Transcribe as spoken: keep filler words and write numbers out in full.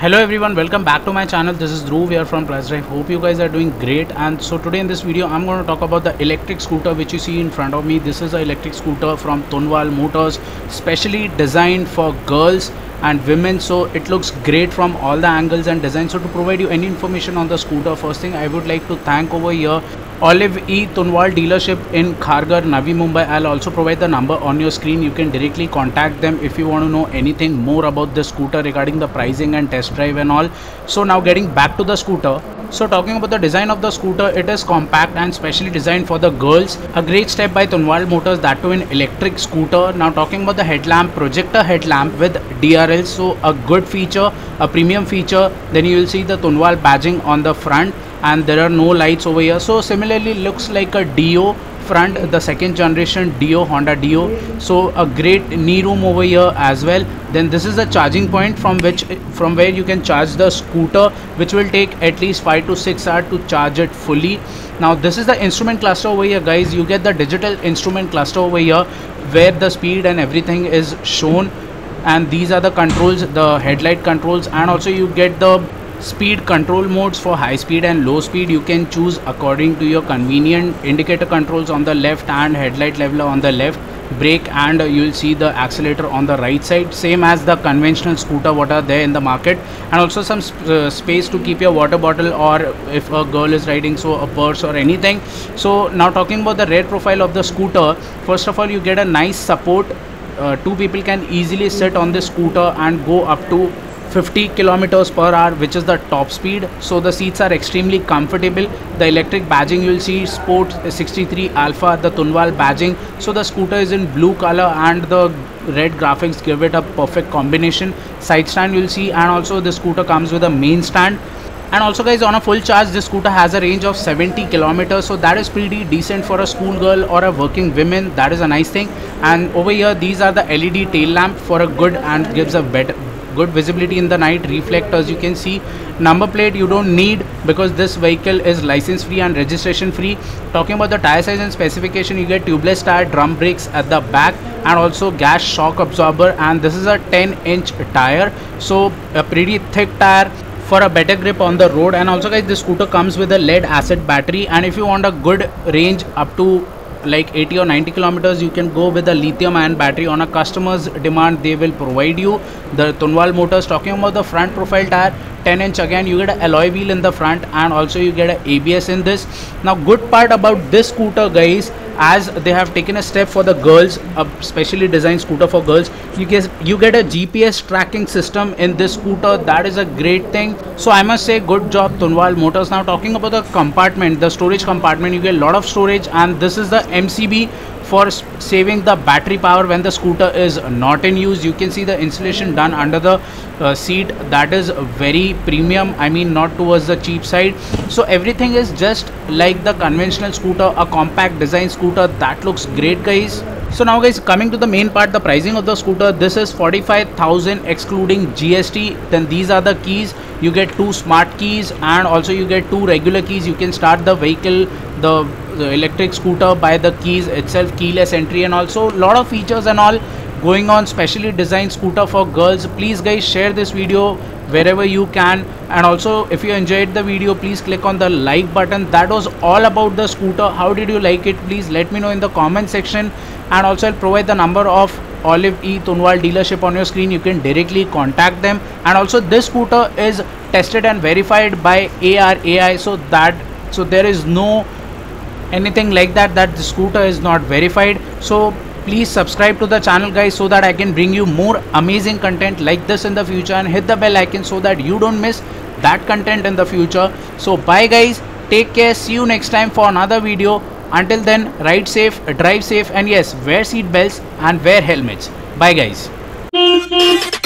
Hello everyone, welcome back to my channel. This is Dhruv here from Plus Drive. Hope you guys are doing great. And so today in this video I'm going to talk about the electric scooter which you see in front of me. This is an electric scooter from Tunwal Motors, specially designed for girls and women, so it looks great from all the angles and designs. So to provide you any information on the scooter, first thing I would like to thank over here Olive E Tunwal dealership in Kharghar, Navi Mumbai. I'll also provide the number on your screen. You can directly contact them if you want to know anything more about the scooter regarding the pricing and test drive and all. So now getting back to the scooter. So talking about the design of the scooter, it is compact and specially designed for the girls. A great step by Tunwal Motors, that too in electric scooter. Now talking about the headlamp, projector headlamp with D R L. So a good feature, a premium feature. Then you will see the Tunwal badging on the front, and there are no lights over here. So similarly looks like a Dio front, the second generation Dio, Honda Dio. So a great knee room over here as well. Then this is a charging point from which from where you can charge the scooter, which will take at least five to six hours to charge it fully. Now this is the instrument cluster over here, guys. You get the digital instrument cluster over here where the speed and everything is shown, and these are the controls, the headlight controls, and also you get the speed control modes for high speed and low speed. You can choose according to your convenient. Indicator controls on the left and headlight leveler on the left, brake, and you will see the accelerator on the right side, same as the conventional scooter what are there in the market. And also some sp uh, space to keep your water bottle, or if a girl is riding, so a purse or anything. So now talking about the rear profile of the scooter, first of all you get a nice support. Uh, two people can easily sit on this scooter and go up to fifty kilometers per hour, which is the top speed. So the seats are extremely comfortable. The electric badging, you will see Sport sixty-three Alpha, the Tunwal badging. So the scooter is in blue color and the red graphics give it a perfect combination. Side stand you will see, and also the scooter comes with a main stand. And also guys, on a full charge this scooter has a range of seventy kilometers, so that is pretty decent for a school girl or a working woman. That is a nice thing. And over here these are the L E D tail lamp for a good and gives a better good visibility in the night. Reflectors you can see. Number plate you don't need because this vehicle is license free and registration free. Talking about the tire size and specification, you get tubeless tire, drum brakes at the back, and also gas shock absorber, and this is a ten inch tire, so a pretty thick tire for a better grip on the road. And also guys, this scooter comes with a lead acid battery, and if you want a good range up to like eighty or ninety kilometers, you can go with a lithium ion battery. On a customer's demand they will provide you. The Tunwal Motors, talking about the front profile tire, ten inch, again you get an alloy wheel in the front, and also you get an A B S in this. Now good part about this scooter guys, as they have taken a step for the girls, a specially designed scooter for girls, you get you get a G P S tracking system in this scooter. That is a great thing. So I must say good job Tunwal Motors. Now talking about the compartment, the storage compartment, you get a lot of storage, and this is the M C B for saving the battery power when the scooter is not in use. You can see the installation done under the uh, seat. That is very premium, I mean not towards the cheap side. So everything is just like the conventional scooter, a compact design scooter. That looks great guys. So now guys, coming to the main part, the pricing of the scooter, this is forty-five thousand excluding G S T. Then these are the keys. You get two smart keys, and also you get two regular keys. You can start the vehicle, the, the electric scooter by the keys itself, keyless entry, and also a lot of features and all going on. Specially designed scooter for girls. Please guys, share this video wherever you can, and also if you enjoyed the video, please click on the like button. That was all about the scooter. How did you like it? Please let me know in the comment section, and also I'll provide the number of Olive E Tunwal dealership on your screen. You can directly contact them. And also this scooter is tested and verified by A R A I, so that so there is no anything like that that the scooter is not verified. So please subscribe to the channel guys, so that I can bring you more amazing content like this in the future, and hit the bell icon so that you don't miss that content in the future. So bye guys, take care, see you next time for another video. Until then, ride safe, drive safe, and yes, wear seat belts and wear helmets. Bye guys.